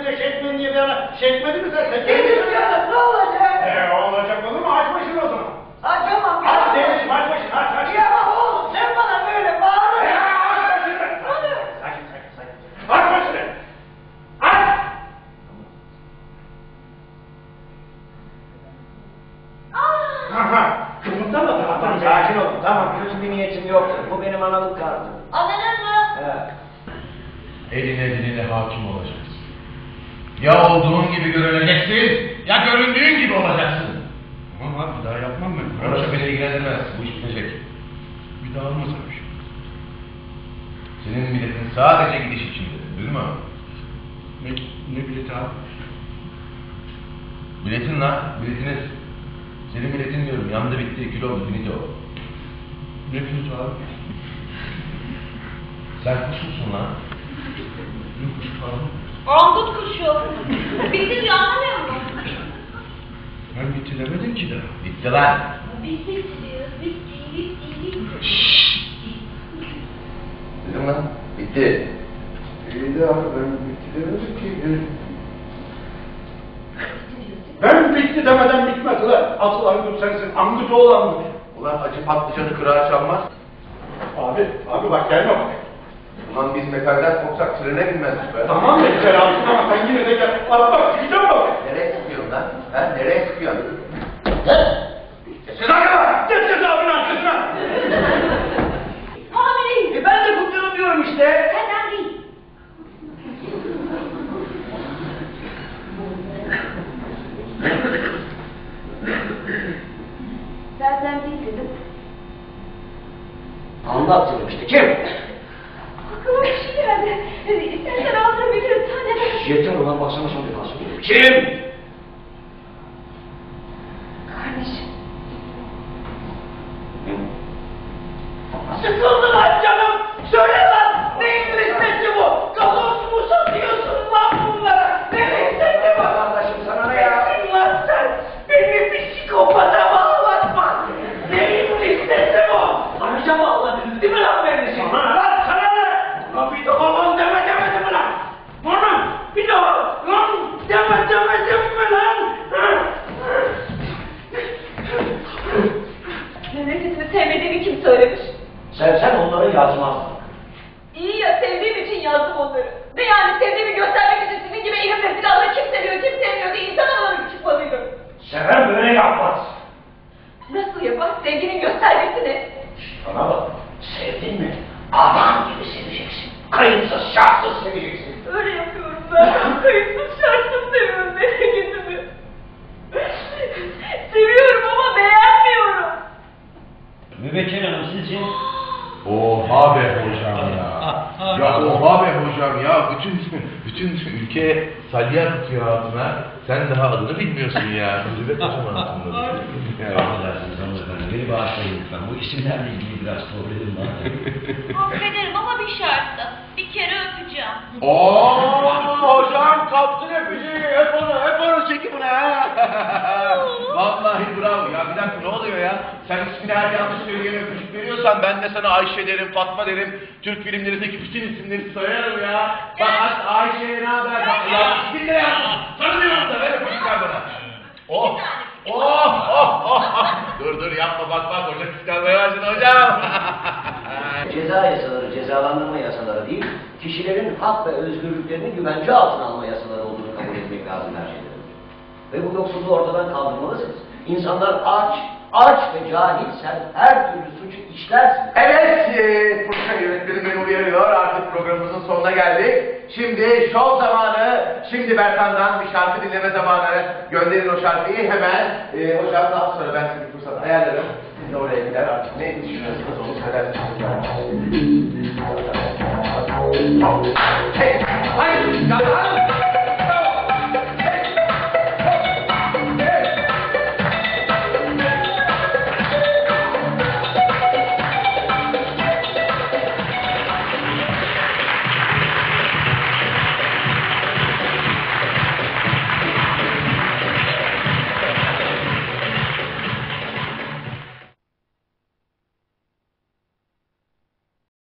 önce şey etmeyin diye bir ara şey etmedi mi sen? Dedim canım ne olacak? Olacak olur mu? Aç başını o zaman. Açamam. Aç demişim aç başını aç. Ya oğlum sen bana böyle bağırın. Aç başını. Sakin. Aç başını. Aç. Aha. Kımıldama mı? Tamam sakin olun. Tamam kötü bir niyetim yoktur. Bu benim analık kartım. Anladın mı? Evet. Eline diline hakim olacaksın. Ya olduğun gibi görüneceksin, ya göründüğün gibi olacaksın. Tamam abi bir daha yapmam ben. Orası beni ilgilendirmez, bu iş bitecek. Bir daha olmaz abi. Senin biletin sadece gidiş içinde, duydun mu? Ne bileti abi? Biletin lan, biletiniz. Senin biletin diyorum, yandı bitti, kilo oldu, finito. Ne bileti abi? Sen kuş musun lan? Ne kuş abi? Angut kuşu. Bitti diyor anlamıyor musun? Ben bitti demedim ki daha. Bitti lan. Bitti diyor. Bitti. Dedim lan, bitti. İyi de abi ben bitti demedim ki. Ben bitti demeden bitmez ulan. Asıl Angut sensin. Angut oğlu Angut. Ulan acı patlıcanı kırağa çalmaz. Abi bak gelme bak. Ulan biz metalden korksak trene binmezdik be. Tamam mı güzel abi ama sen yine de gel. Bak gideceğim bak. Nereye sıkıyorsun lan? Ha? Nereye sıkıyorsun? Siz arkadaşlar. Geç abinin arkasına. Hamileyim. Ben de kutluyorum diyorum işte. Senden değil. Senden değil dedim. Anlat canım işte kim? Aklıma bir şey geldi. İstersen aldırabilirim. Sen de Yeter ulan baksana son bir kalsın. Kim? kardeşim. Sıkıldı lan canım. Söyle lan. Neyin listesi bu? Gazoz mu satıyorsun lan bunlara? Ne listesi bu? Arkadaşım sana ne ya? Nesin lan sen? Beni psikopata bağlatma. Neyin listesi bu? Amca bağladınız değil mi lan beni? Sana ne lan? Sana ne? Lan bir de babam demedim mi lan? Lan bir de lan demedim mi lan? Memleketimi sevmediğimi kim söylemiş? Sen onları yazmaz. İyi ya sevdiğim için yazdım onları. Ne yani sevdiğimi göstermek için sizin gibi elimde silahla kim seviyor kim sevmiyor diye insan havaları çıkmalıydım. Seven böyle yapmaz. Nasıl yapar? Sevginin göstergesi ne? Bana bak. Sevdin mi? Adam gibi seveceksin. Kayıtsız şartsız seveceksin. Öyle yapıyorum ben. Kayıtsız şartsız seviyorum memleketimi. Seviyorum ama beğenmiyorum. Mübekkir Hanım sizin... Oha be hocam ya. Ya oha be hocam ya. Bütün ülke salya tutuyor altına. Sen daha adını bilmiyorsun ya. Müdübet hocam altında. Affedersiniz hanımefendi, beni bağışlayın lütfen. Bu isimlerle ilgili biraz problemim var. Affederim ama bir şartla. Bir kere öpeceğim. Hocam kaptın öpücüğü. Hep onu çekin buna ha. Vallahi bravo ya. Bir dakika ne oluyor ya? Sen ismini her yanlış söyleyene öpücük veriyorsan ben de sana Ayşe derim, Fatma derim. Türk filmlerindeki bütün isimleri sayarım ya. Bak Ayşe ne haber? Ya ismin ne ya? Tanımıyorum da ver öpücükler bana. Oh. Dur yapma bak hoca kıskanmaya başladı hocam. Ceza yasaları cezalandırma yasaları değil, kişilerin hak ve özgürlüklerini güvence altına alma yasaları olduğunu kabul etmek lazım her şeyden önce. Ve bu yoksulluğu ortadan kaldırmalısınız. İnsanlar aç ve cahilsen her türlü suçu işlersin. Evet, program yönetmenim beni uyarıyor. Artık programımızın sonuna geldik. Şimdi şov zamanı, şimdi Bertan'dan bir şarkı dinleme zamanı. Gönderin o şarkıyı hemen. Hocam daha sonra ben size bir fırsat ayarlarım. Siz de oraya gider artık. Ne düşünüyorsunuz onu söylersiniz.